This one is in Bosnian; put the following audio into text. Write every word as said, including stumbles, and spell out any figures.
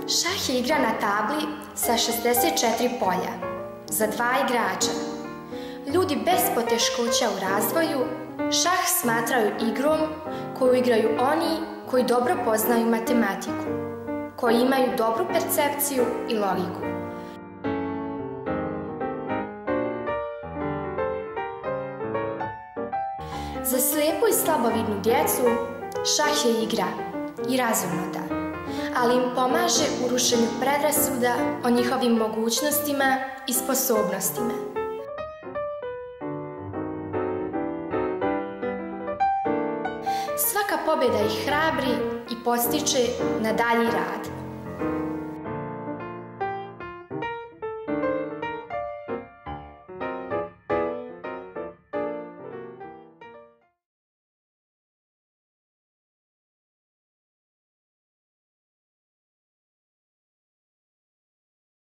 Šah je igra na tabli sa šezdeset četiri polja, za dva igrača. Ljudi bez poteškoća u razvoju šah smatraju igrom koju igraju oni koji dobro poznaju matematiku, koji imaju dobru percepciju i logiku. Za slijepu i slabovidnu djecu šah je igra i razonoda, ali im pomaže u rušenju predrasuda o njihovim mogućnostima i sposobnostima. Svaka pobjeda ih hrabri i postiče na dalji rad.